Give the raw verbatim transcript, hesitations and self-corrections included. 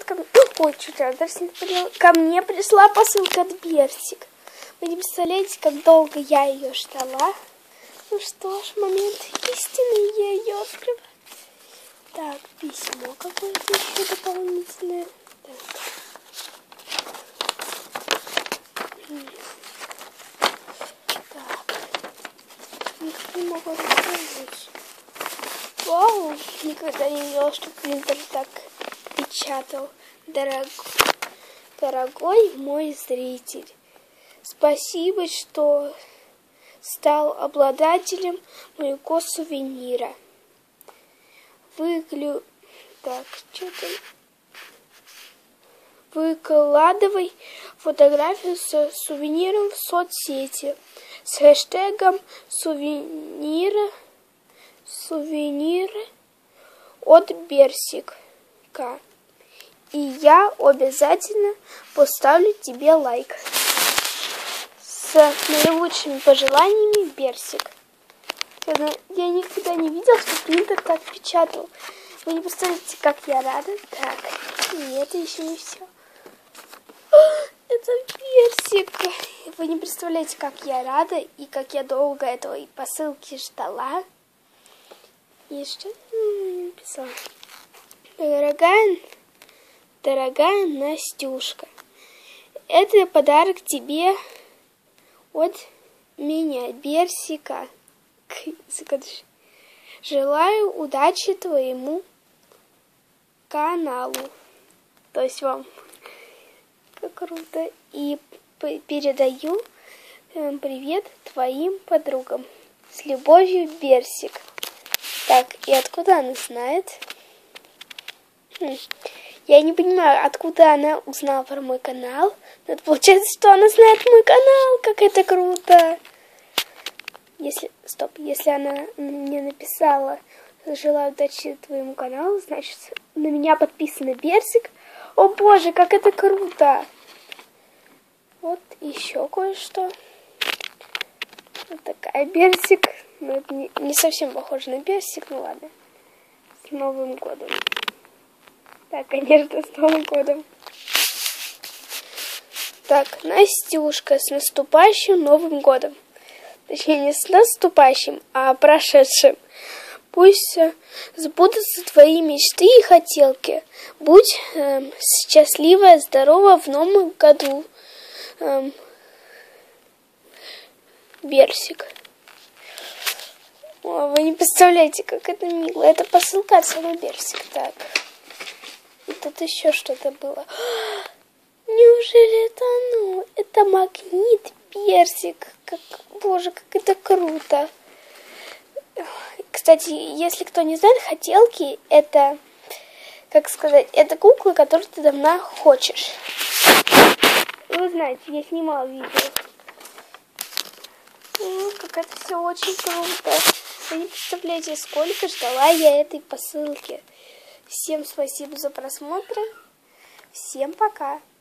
ко мне... Ой, что-то я даже не поняла. Ко мне пришла посылка от Берсик. Вы не представляете, как долго я ее ждала. Ну что ж, момент истины, я ее открываю. Так, письмо какое-то еще дополнительное. Так. Так. Никак не могу рассказать. Вау, никогда не видела, что принтер так печатал. Дорог... Дорогой мой зритель, спасибо, что стал обладателем моего сувенира. Выклю... Так, что там? Выкладывай фотографию со сувениром в соцсети с хэштегом сувенира, сувениры от Берсика. И я обязательно поставлю тебе лайк. С наилучшими пожеланиями, Берсик. Я никогда не видела, что принтер так печатал. Вы не представляете, как я рада. Так, и это еще не все. Это Берсик. Вы не представляете, как я рада и как я долго этой посылки ждала. И что я написала? Дорогая, дорогая Настюшка, это подарок тебе от меня, Берсика. Желаю удачи твоему каналу. То есть вам. Как круто. И передаю э, привет твоим подругам. С любовью, Берсик. Так, и откуда она знает? Хм. Я не понимаю, откуда она узнала про мой канал. Но это получается, что она знает мой канал. Как это круто. Если, стоп, если она мне написала, желаю удачи твоему каналу, значит, на меня подписан Берсик. О боже, как это круто! Вот еще кое-что. Вот такая Берсик. Ну, это не, не совсем похоже на Берсик, ну ладно. С Новым годом. Да, конечно, с Новым годом. Так, Настюшка, с наступающим Новым годом. Точнее, не с наступающим, а прошедшим. Пусть э, сбудутся твои мечты и хотелки. Будь э, счастлива, здорова в новом году. Э, Берсик. О, вы не представляете, как это мило. Это посылка от самого Берсик. Так. И тут еще что-то было. Неужели это оно? Это магнит Берсик. Как, боже, как это круто. Кстати, если кто не знает, хотелки это, как сказать, это куклы, которые ты давно хочешь. Вы знаете, я снимала видео. Ну, как это все очень круто. Вы не представляете, сколько ждала я этой посылки. Всем спасибо за просмотр. Всем пока.